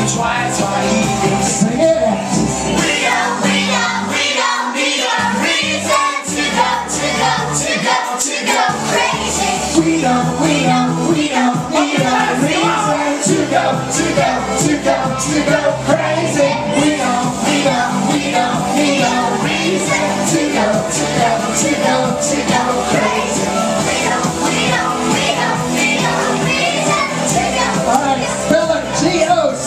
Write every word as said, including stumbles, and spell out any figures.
twice why he can sing it. We don't, we don't, we don't need a reason to go, to go, to go, to go crazy. We don't, we don't, we don't need a reason to go, to go, to go, to go crazy. We